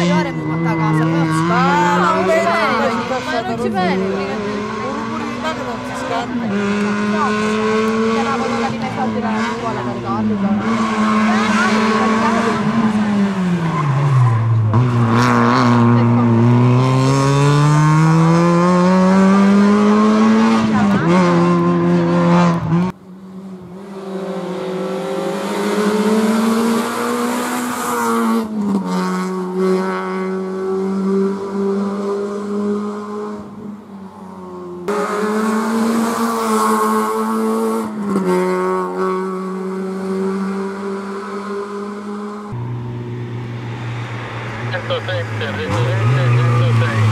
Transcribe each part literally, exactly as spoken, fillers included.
paio ore e mi porta a casa. Ma non ci vedi, ma non ci vedi. non si scatta. No, chiamavano la linea soldi dalla scuola, mi ricordi? centosette, residente centosei.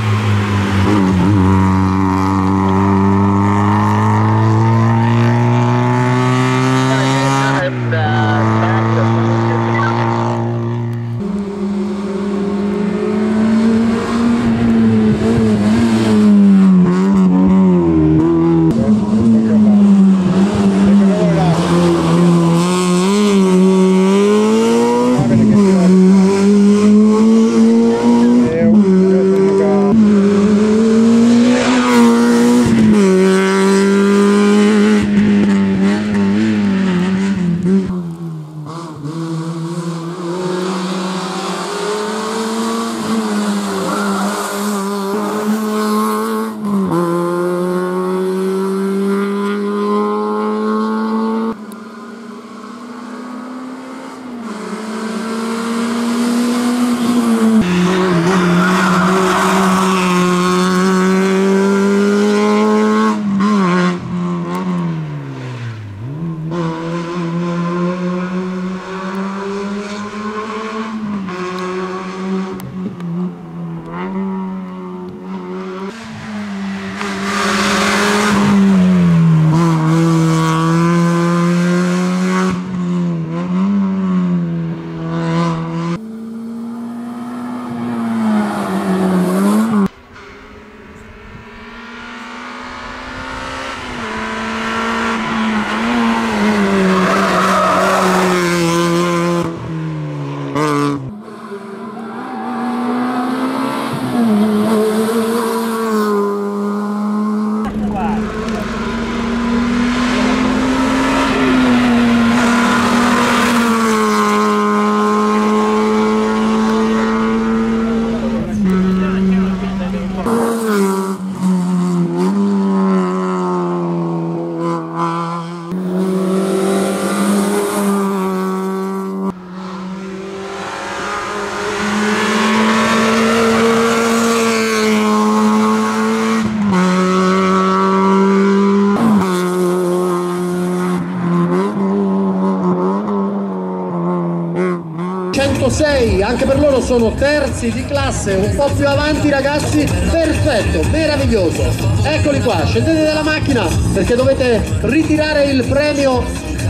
centosei, anche per loro sono terzi di classe, un po' più avanti ragazzi, perfetto, meraviglioso. Eccoli qua, scendete dalla macchina perché dovete ritirare il premio.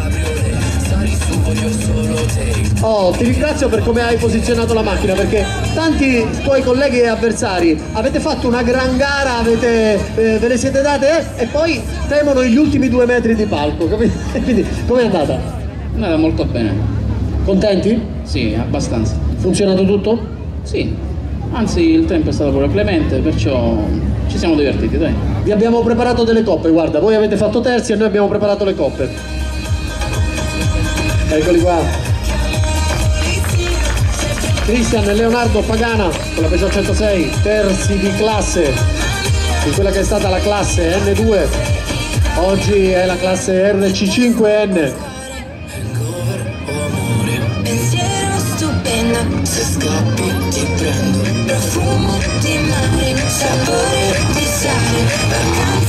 Oh, ti ringrazio per come hai posizionato la macchina, perché tanti tuoi colleghi e avversari avete fatto una gran gara, avete, eh, ve ne siete date eh, e poi temono gli ultimi due metri di palco, capito? Quindi com'è andata? È andata molto bene. Contenti? Sì, abbastanza. Funzionato tutto? Sì, anzi il tempo è stato pure clemente, perciò ci siamo divertiti, dai. Vi abbiamo preparato delle coppe, guarda, voi avete fatto terzi e noi abbiamo preparato le coppe. Eccoli qua. Cristian e Leonardo Pagana con la Peugeot centosei, terzi di classe in quella che è stata la classe N due, oggi è la classe R C cinque N. Se scappi ti prendo, profumo di mare, sapore di sale.